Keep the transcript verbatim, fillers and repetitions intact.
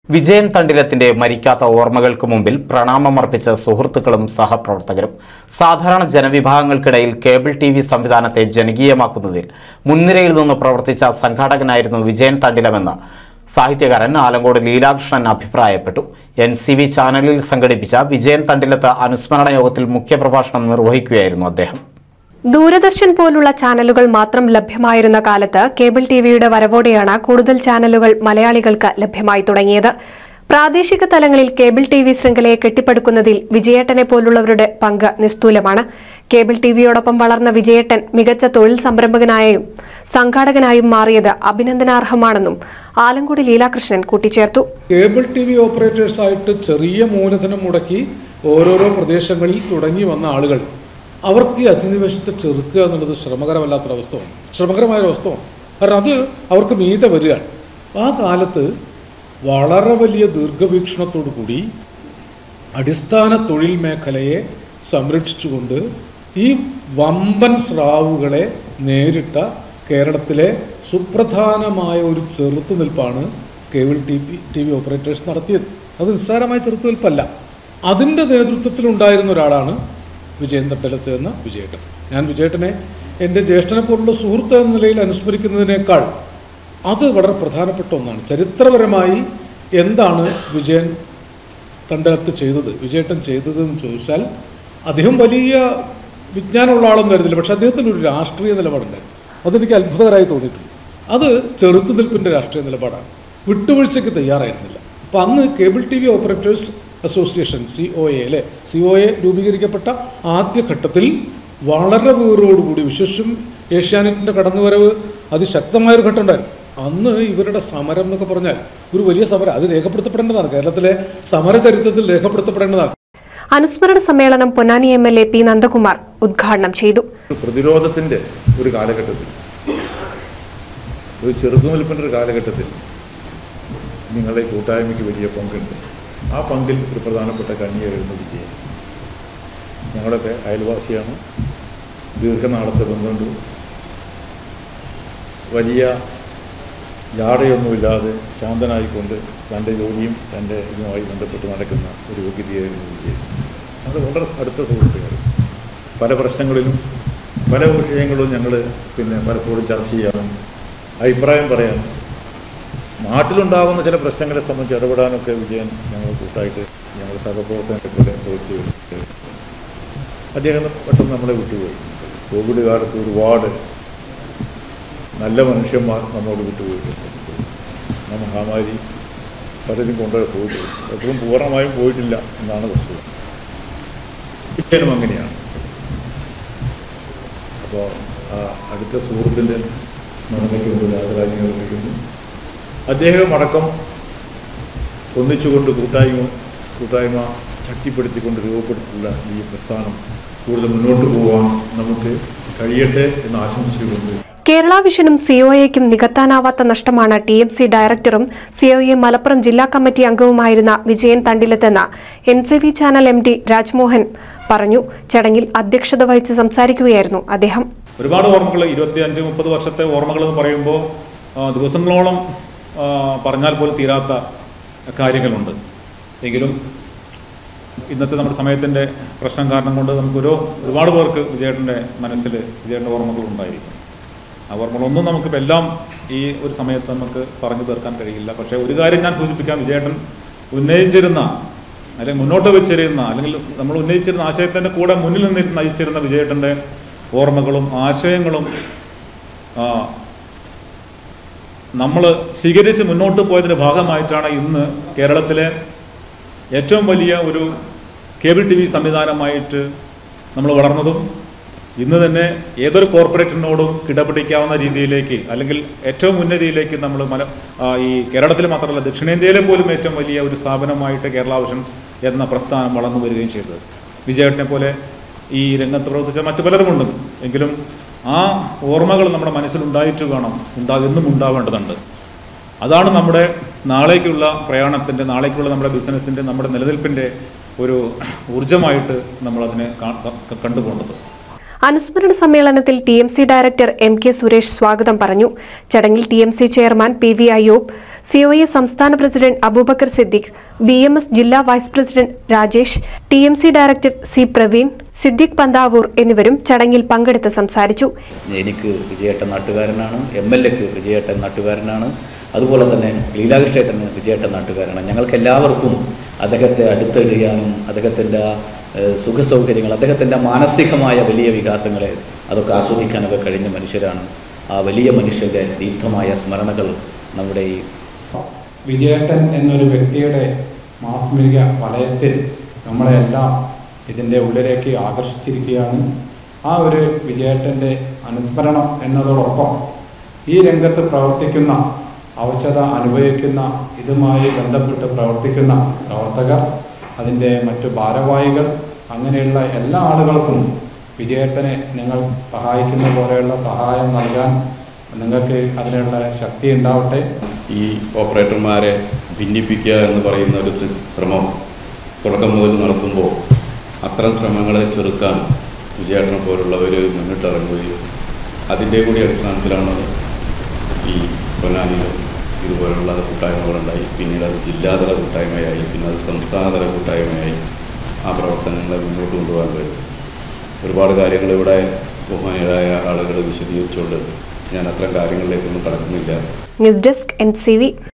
വിജയൻ തണ്ടിലത്തിന്റെ മരിക്കാത്ത ഓർമ്മകൾക്ക് മുമ്പിൽ പ്രണാമമർപ്പിച്ച സുഹൃത്തുക്കളും സഹപ്രവർത്തകരും. സാധാരണ ജനവിഭാഗങ്ങൾക്കിടയിൽ കേബിൾ ടി വി സംവിധാനത്തെ ജനകീയമാക്കുന്നതിൽ മുൻനിരയിൽ നിന്ന് പ്രവർത്തിച്ച സംഘാടകനായിരുന്നു വിജയൻ തണ്ടിലമെന്ന് സാഹിത്യകാരൻ ആലങ്കോട് ലീലാകൃഷ്ണൻ അഭിപ്രായപ്പെട്ടു. എൻ സി വി ചാനലിൽ സംഘടിപ്പിച്ച വിജയൻ തണ്ടിലത്ത് അനുസ്മരണ യോഗത്തിൽ മുഖ്യപ്രഭാഷണം നിർവഹിക്കുകയായിരുന്നു അദ്ദേഹം. ദൂരദർശൻ പോലുള്ള ചാനലുകൾ മാത്രം ലഭ്യമായിരുന്ന കാലത്ത് കേബിൾ ടിവിയുടെ വരവോടെയാണ് കൂടുതൽ ചാനലുകൾ മലയാളികൾക്ക് ലഭ്യമായി തുടങ്ങിയത്. പ്രാദേശിക തലങ്ങളിൽ കേബിൾ ടി വി ശൃംഖലയെ കെട്ടിപ്പടുക്കുന്നതിൽ വിജയേട്ടനെ പോലുള്ളവരുടെ പങ്ക് നിസ്തൂലമാണ്. കേബിൾ ടിവിയോടൊപ്പം വളർന്ന വിജയേട്ടൻ മികച്ച തൊഴിൽ സംരംഭകനായും സംഘാടകനായും മാറിയത് അഭിനന്ദനാർഹമാണെന്നും ആലങ്കോട് ലീലാകൃഷ്ണൻ കൂട്ടിച്ചേർത്തു. കേബിൾ ടി വി ഓപ്പറേറ്റേഴ്സായിട്ട് ചെറിയ മൂലധനം മുടക്കി ഓരോരോ പ്രദേശങ്ങളിൽ തുടങ്ങി വന്ന ആളുകൾ അവർക്ക് ഈ അധിനിവേശത്തെ ചെറുക്കുക എന്നുള്ളത് ശ്രമകരമല്ലാത്തൊരവസ്ഥയാണ്, ശ്രമകരമായൊരവസ്ഥയാണ്. കാരണം അത് അവർക്ക് മീതെ വരികയാണ്. ആ കാലത്ത് വളരെ വലിയ ദീർഘവീക്ഷണത്തോടു കൂടി അടിസ്ഥാന തൊഴിൽ മേഖലയെ സംരക്ഷിച്ചുകൊണ്ട് ഈ വമ്പൻ സ്രാവുകളെ നേരിട്ട കേരളത്തിലെ സുപ്രധാനമായ ഒരു ചെറുത്തുനിൽപ്പാണ് cable T V T V operators നടത്തിയത്. അത് നിസ്സാരമായ ചെറുത്തുനിൽപ്പല്ല. അതിൻ്റെ നേതൃത്വത്തിലുണ്ടായിരുന്ന ഒരാളാണ് വിജയൻ തണ്ടിലത്ത് എന്ന വിജയേട്ടൻ. ഞാൻ വിജയേട്ടനെ എൻ്റെ ജ്യേഷ്ഠനെ പോലുള്ള സുഹൃത്ത് എന്ന നിലയിൽ അനുസ്മരിക്കുന്നതിനേക്കാൾ അത് വളരെ പ്രധാനപ്പെട്ട ഒന്നാണ്. ചരിത്രപരമായി എന്താണ് വിജയൻ തണ്ടിലത്ത് ചെയ്തത്, വിജയേട്ടൻ ചെയ്തതെന്ന് ചോദിച്ചാൽ അദ്ദേഹം വലിയ വിജ്ഞാനമുള്ള ആളൊന്നും ആയിരുന്നില്ല. പക്ഷേ അദ്ദേഹത്തിന് ഒരു രാഷ്ട്രീയ നിലപാടുണ്ടായിരുന്നു. അതെനിക്ക് അത്ഭുതകരമായി തോന്നിയിട്ടുണ്ട്. അത് ചെറുത്തുനിൽപ്പിൻ്റെ രാഷ്ട്രീയ നിലപാടാണ്. വിട്ടുവീഴ്ചയ്ക്ക് തയ്യാറായിരുന്നില്ല. അപ്പോൾ അന്ന് cable T V operators association C O A അല്ലെ സി ഒ എ രൂപീകരിക്കപ്പെട്ട ആദ്യഘട്ടത്തിൽ വളരെ വീറോടുകൂടി, വിശേഷം ഏഷ്യാനെറ്റിൻ്റെ കടന്നുവരവ് അതിശക്തമായൊരു ഘട്ടം ഉണ്ടായിരുന്നു. അന്ന് ഇവരുടെ സമരം എന്നൊക്കെ പറഞ്ഞാൽ ഒരു വലിയ സമരം, അത് രേഖപ്പെടുത്തപ്പെടേണ്ടതാണ്, കേരളത്തിലെ സമരചരിത്രത്തിൽ രേഖപ്പെടുത്തപ്പെടേണ്ടതാണ്. അനുസ്മരണ സമ്മേളനം Ponnani M L A P Nandakumar ഉദ്ഘാടനം ചെയ്തു. പ്രതിരോധത്തിൻ്റെ ഒരു കാലഘട്ടത്തിൽ, ഒരു ചെറുത്തുനിൽപ്പിൻ്റെ ഒരു കാലഘട്ടത്തിൽ നിങ്ങളുടെ കൂട്ടായ്മയ്ക്ക് വലിയ പങ്കുണ്ട്. ആ പങ്കിൽ ഒരു പ്രധാനപ്പെട്ട കണ്ണിയായിരുന്നു വിജയൻ. ഞങ്ങളുടെ അയൽവാസിയാണ്. ദീർഘനാളത്തെ ബന്ധമുണ്ട്. വലിയ ജാടയൊന്നുമില്ലാതെ ശാന്തനായിക്കൊണ്ട് തൻ്റെ ജോലിയും തൻ്റെ ഇതുമായി ബന്ധപ്പെട്ട് നടക്കുന്ന ഒരു വ്യക്തിയായിരുന്നു വിജയൻ. ഞങ്ങൾ വളരെ അടുത്ത സുഹൃത്തുക്കൾ. പല പ്രശ്നങ്ങളിലും പല വിഷയങ്ങളും ഞങ്ങൾ പിന്നെ പലപ്പോഴും ചർച്ച ചെയ്യാനും അഭിപ്രായം പറയാനും നാട്ടിലുണ്ടാകുന്ന ചില പ്രശ്നങ്ങളെ സംബന്ധിച്ച് ഇടപെടാനൊക്കെ വിജയൻ ഞങ്ങൾ കൂട്ടായിട്ട് ഞങ്ങൾ സഹപ്രവർത്തനത്തെ പോലെ പ്രവൃത്തി വരുന്നത്. അദ്ദേഹം പെട്ടെന്ന് നമ്മളെ വിട്ടുപോയി. കോവിഡ് കാലത്ത് ഒരുപാട് നല്ല മനുഷ്യന്മാർ നമ്മോട് വിട്ടുപോയിട്ടുണ്ട്. ആ മഹാമാരി പലരും കൊണ്ടുപോയി പോയിട്ടുണ്ട്. എപ്പോഴും പൂർണ്ണമായും പോയിട്ടില്ല എന്നാണ് വസ്തുത. വിജയനും അങ്ങനെയാണ്. അപ്പോൾ ആ അടുത്ത സുഹൃത്തിൻ്റെ സ്മരണയ്ക്ക് മുമ്പിൽ ആദരാഞ്ജലികൾ അർപ്പിക്കുന്നു. അദ്ദേഹം അടക്കം ഒന്നിച്ചുകൊണ്ട് കൂട്ടായ്മ കൂട്ടായ്മ ശക്തിപ്പെടുത്തിക്കൊണ്ട് രൂപപ്പെടുത്തിയുള്ള ഈ പ്രസ്ഥാനം കൂടുതൽ മുന്നോട്ട് പോകാൻ നമുക്ക് കഴിയട്ടെ എന്ന് ആശംസിച്ചുകൊണ്ട് കേരള വിഷനും സി ഒ എക്കും നികത്താനാവാത്ത നഷ്ടമാണ് ടി എം സി ഡയറക്ടറും സി ഒ എ മലപ്പുറം ജില്ലാ കമ്മിറ്റി അംഗവുമായിരുന്ന വിജയൻ തണ്ടിലത്തെന്ന് N C V channel M D Rajmohan പറഞ്ഞു. ചടങ്ങിൽ അധ്യക്ഷത വഹിച്ച് സംസാരിക്കുകയായിരുന്നു അദ്ദേഹം. ഒരുപാട് ഓർമ്മകൾ, ഇരുപത്തി അഞ്ച് മുപ്പത് വർഷത്തെ ഓർമ്മകൾ എന്ന് പറയുമ്പോൾ ദിവസങ്ങളോളം പറഞ്ഞാൽ പോലും തീരാത്ത കാര്യങ്ങളുണ്ട്. എങ്കിലും ഇന്നത്തെ നമ്മുടെ സമയത്തിൻ്റെ പ്രശ്നം കാരണം കൊണ്ട് നമുക്കൊരു ഒരുപാട് പേർക്ക് വിജയേട്ടൻ്റെ മനസ്സിൽ വിജയേട്ടൻ്റെ ഓർമ്മകൾ ഉണ്ടായിരിക്കും. ആ ഓർമ്മകളൊന്നും നമുക്കിപ്പോൾ എല്ലാം ഈ ഒരു സമയത്ത് നമുക്ക് പറഞ്ഞു തീർക്കാൻ കഴിയില്ല. പക്ഷേ ഒരു കാര്യം ഞാൻ സൂചിപ്പിക്കാം, വിജയേട്ടൻ ഉന്നയിച്ചിരുന്ന അല്ലെങ്കിൽ മുന്നോട്ട് വെച്ചിരുന്ന അല്ലെങ്കിൽ നമ്മൾ ഉന്നയിച്ചിരുന്ന ആശയത്തിൻ്റെ കൂടെ മുന്നിൽ നിന്നിരുന്ന നയിച്ചിരുന്ന വിജയേട്ടൻ്റെ ഓർമ്മകളും ആശയങ്ങളും നമ്മൾ സ്വീകരിച്ച് മുന്നോട്ട് പോയതിൻ്റെ ഭാഗമായിട്ടാണ് ഇന്ന് കേരളത്തിലെ ഏറ്റവും വലിയ ഒരു കേബിൾ ടി വി സംവിധാനമായിട്ട് നമ്മൾ വളർന്നതും ഇന്ന് തന്നെ ഏതൊരു കോർപ്പറേറ്റിനോടും കിടപിടിക്കാവുന്ന രീതിയിലേക്ക് അല്ലെങ്കിൽ ഏറ്റവും ഉന്നതിയിലേക്ക് നമ്മൾ മല ഈ കേരളത്തിൽ മാത്രമല്ല ദക്ഷിണേന്ത്യയിലെ പോലും ഏറ്റവും വലിയ ഒരു സ്ഥാപനമായിട്ട് കേരള വിഷൻ എന്ന പ്രസ്ഥാനം വളർന്നു വരികയും ചെയ്തത്. വിജയേട്ടനെ പോലെ ഈ രംഗത്ത് പ്രവർത്തിച്ച മറ്റു പലരുമുണ്ട്. എങ്കിലും ആ ഓർമ്മകൾ നമ്മുടെ മനസ്സിലുണ്ടായിട്ട് വേണം, ഉണ്ടാകുന്നും ഉണ്ടാവേണ്ടതുണ്ട്. അതാണ് നമ്മുടെ നാളേക്കുള്ള പ്രയാണത്തിൻ്റെ, നാളേക്കുള്ള നമ്മുടെ ബിസിനസ്സിൻ്റെ, നമ്മുടെ നിലനിൽപ്പിൻ്റെ ഒരു ഊർജ്ജമായിട്ട് നമ്മളതിനെ കണ്ടുപോകേണ്ടത്. അനുസ്മരണ സമ്മേളനത്തിൽ T M C director M K Suresh സ്വാഗതം പറഞ്ഞു. ചടങ്ങിൽ T M C chairman P V Ayyub, C O A സംസ്ഥാന president Abubakar Siddique, B M S ജില്ലാ vice president Rajesh, T M C director C Praveen, Siddique Panthavoor എന്നിവരും ചടങ്ങിൽ പങ്കെടുത്ത് സംസാരിച്ചു. എനിക്ക് വിജയേട്ടൻ നാട്ടുകാരനാണ്, എം എൽ എക്ക് വിജയേട്ടൻ നാട്ടുകാരനാണ്, അതുപോലെ തന്നെ ലീലാകൃഷ്ണേട്ടന് വിജയേട്ടൻ നാട്ടുകാരാണ്. ഞങ്ങൾക്ക് എല്ലാവർക്കും അദ്ദേഹത്തെ അടുത്തെടുക്കാനും അദ്ദേഹത്തിൻ്റെ സുഖസൗകര്യങ്ങൾ, അദ്ദേഹത്തിൻ്റെ മാനസികമായ വലിയ വികാസങ്ങളെ അതൊക്കെ ആസ്വദിക്കാനൊക്കെ കഴിഞ്ഞ മനുഷ്യരാണ്. ആ വലിയ മനുഷ്യൻ്റെ ദീപ്തമായ സ്മരണകൾ നമ്മുടെ ഈ വിജയേട്ടൻ എന്നൊരു വ്യക്തിയുടെ മാസ്മരിക വലയത്തിൽ നമ്മളെല്ലാം ഇതിൻ്റെ ഉള്ളിലേക്ക് ആകർഷിച്ചിരിക്കുകയാണ്. ആ ഒരു വിജയേട്ടൻ്റെ അനുസ്മരണം എന്നതോടൊപ്പം ഈ രംഗത്ത് പ്രവർത്തിക്കുന്ന, അവശത അനുഭവിക്കുന്ന, ഇതുമായി ബന്ധപ്പെട്ട് പ്രവർത്തിക്കുന്ന പ്രവർത്തകർ, അതിൻ്റെ മറ്റു ഭാരവാഹികൾ, അങ്ങനെയുള്ള എല്ലാ ആളുകൾക്കും വിജയേട്ടനെ നിങ്ങൾ സഹായിക്കുന്ന പോലെയുള്ള സഹായം നൽകാൻ നിങ്ങൾക്ക് അതിനുള്ള ശക്തി ഉണ്ടാവട്ടെ. ഈ ഓപ്പറേറ്റർമാരെ ഭിന്നിപ്പിക്കുക എന്ന് പറയുന്ന ഒരു ശ്രമം തുടക്കം മുതൽ നടത്തുമ്പോൾ അത്തരം ശ്രമങ്ങളെ ചെറുക്കാൻ വിജയേട്ടനെ പോലുള്ളവർ മുന്നിട്ടിറങ്ങുകയും അതിൻ്റെ കൂടി അടിസ്ഥാനത്തിലാണ് ഈ പൊന്നാനിയിലും ഇതുപോലുള്ള കൂട്ടായ്മകളുണ്ടായി. പിന്നീട് അത് ജില്ലാതല കൂട്ടായ്മയായി, പിന്നെ അത് സംസ്ഥാനതല കൂട്ടായ്മയായി ആ പ്രവർത്തനങ്ങളെ മുന്നോട്ട് കൊണ്ടുപോകാൻ കഴിയും. ഒരുപാട് കാര്യങ്ങൾ ഇവിടെ ബഹുമാനീയരായ ആളുകൾ വിശദീകരിച്ചുകൊണ്ട് ഞാൻ അത്തരം കാര്യങ്ങളിലേക്കൊന്നും കടക്കുന്നില്ല. News desk N C V.